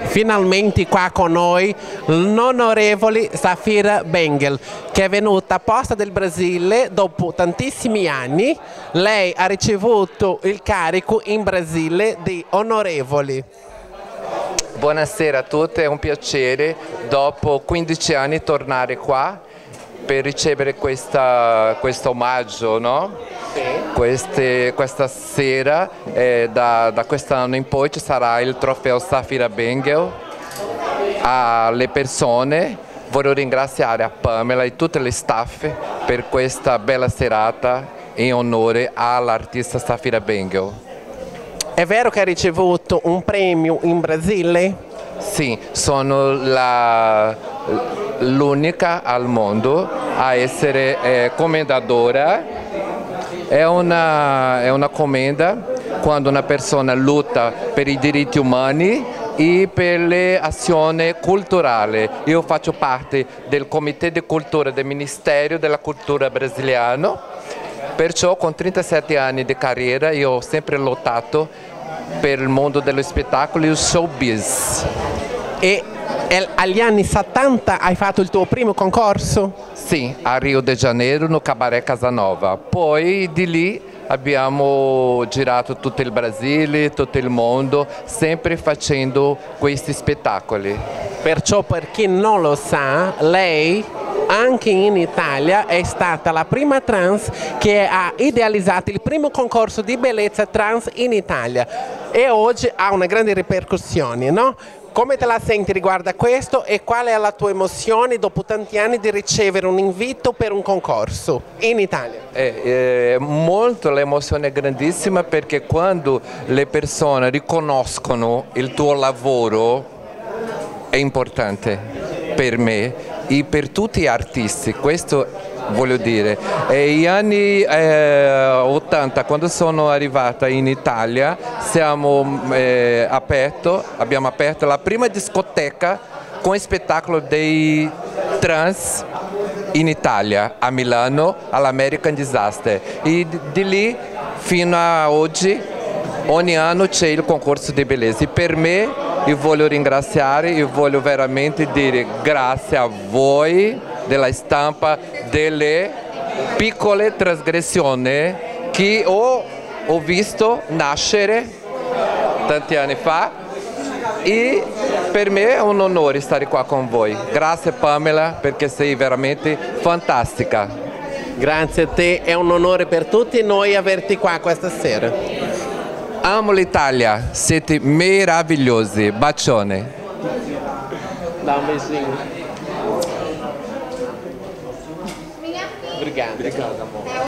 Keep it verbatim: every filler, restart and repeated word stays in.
finalmente qua con noi l'onorevole Safira Bengel, che è venuta apposta dal Brasile dopo tantissimi anni. Lei ha ricevuto il carico in Brasile di onorevole. Buonasera a tutti, è un piacere dopo quindici anni tornare qua per ricevere questa, questo omaggio, no? Sì. Queste, questa sera, eh, da, da quest'anno in poi ci sarà il trofeo Safira Bengel. Alle persone voglio ringraziare a Pamela e tutte le staff per questa bella serata in onore all'artista Safira Bengel. È vero che ha ricevuto un premio in Brasile? Sì, sono l'unica al mondo a essere eh, commendatore. È una, è una commenda quando una persona lotta per i diritti umani e per le azioni culturali. Io faccio parte del Comité di Cultura del Ministero della Cultura brasiliano. Perciò con trentasette anni di carriera io ho sempre lottato per il mondo dello spettacolo e il showbiz. E agli anni settanta hai fatto il tuo primo concorso? Sì, a Rio de Janeiro, no Cabaré Casanova. Poi di lì abbiamo girato tutto il Brasile, tutto il mondo, sempre facendo questi spettacoli. Perciò, per chi non lo sa, lei anche in Italia è stata la prima trans che ha idealizzato il primo concorso di bellezza trans in Italia e oggi ha una grande ripercussione, no? Come te la senti riguardo a questo e qual è la tua emozione dopo tanti anni di ricevere un invito per un concorso in Italia? Eh, eh, molto, l'emozione è grandissima perché quando le persone riconoscono il tuo lavoro è importante per me e per tutti gli artisti, questo voglio dire. Negli anni eh, ottanta, quando sono arrivata in Italia, siamo, eh, aperto, abbiamo aperto la prima discoteca con spettacolo dei trans in Italia, a Milano, all'American Disaster. E di lì fino a oggi, ogni anno c'è il concorso di bellezza. E per me, io voglio ringraziare, io voglio veramente dire grazie a voi della stampa, delle piccole trasgressioni che ho, ho visto nascere tanti anni fa e per me è un onore stare qua con voi. Grazie Pamela perché sei veramente fantastica. Grazie a te, è un onore per tutti noi averti qua questa sera. Amo l'Italia, siete meravigliosi, bacione. Dá um beijinho. Obrigado. Obrigado, amor.